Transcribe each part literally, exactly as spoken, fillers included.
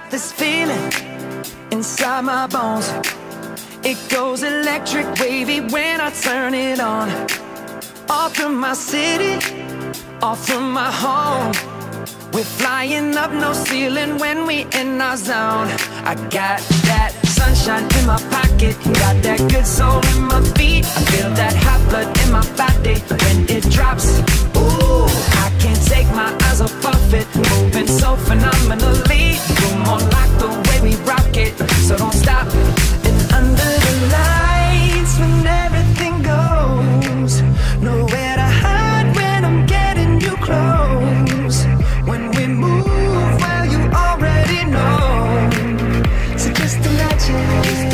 got this feeling inside my bones. It goes electric wavy when I turn it on. Off from my city, off from my home. We're flying up, no ceiling when we in our zone. I got that sunshine in my pocket, got that good soul in my feet. I feel that hot blood in my body when it drops. Ooh, I can't take my eyes off of it, moving so phenomenally. You're more like the way we rock it, so don't stop. And under the lights, when everything goes, nowhere to hide when I'm getting you close. When we move, well, you already know. So just imagine.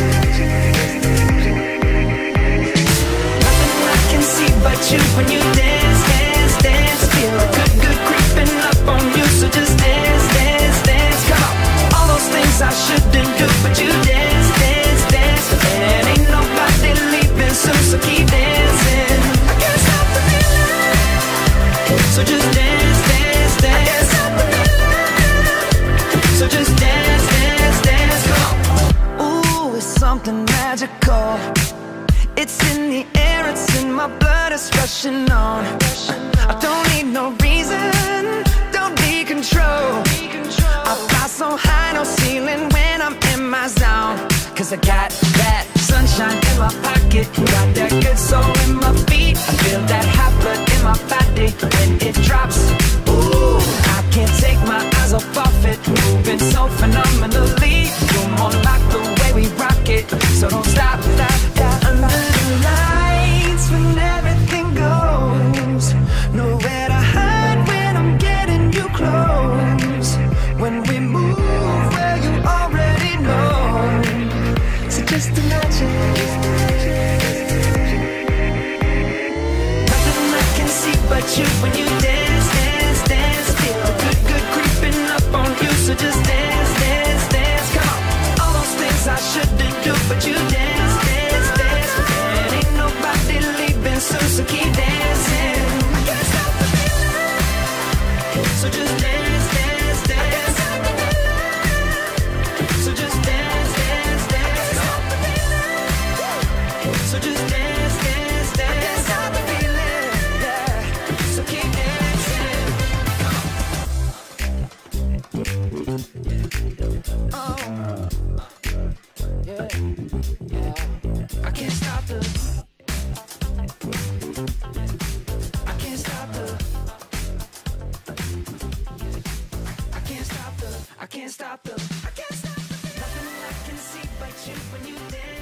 Nothing I can see but you when you dance, dance, dance. Feel good, good creeping up on you. So just dance, dance, dance. Come on. All those things I shouldn't do, but you dance, dance, dance. And ain't nobody leaving soon, so keep dancing. I can't stop the feeling. So just dance, dance, dance. So just dance, dance, dance, come on. Ooh, it's something magical. It's in the air, it's in my blood, it's rushing on. I don't need no reason, don't need control. I fly so high, no ceiling when I'm in my zone. Cause I got that sunshine in my pocket, got that good soul in my feet. I feel that hot blood in my body when it drops. Ooh, I can't take my eyes off of it, moving so phenomenally. You're more like the way we rock it, so don't stop, stop, stop. Under the lights, when everything goes, nowhere to hide when I'm getting you close. When we move, well, you already know. So just imagine. Nothing I can see but you when you dance, dance, dance. Feel good, good creeping up on you. So just dance, dance, dance. Come on. All those things I shouldn't do, but you dance, dance, dance. And ain't nobody leaving soon, so keep dancing. I can't stop the feeling. So just dance, dance, dance. So just dance, dance, dance. So just dance, dance, dance. I can't stop the feeling, yeah. So keep dancing. Oh, yeah, yeah. I can't stop the. I can't stop the. I can't stop the. I can't stop the. I can't stop the. Nothing I can see but you when you dance.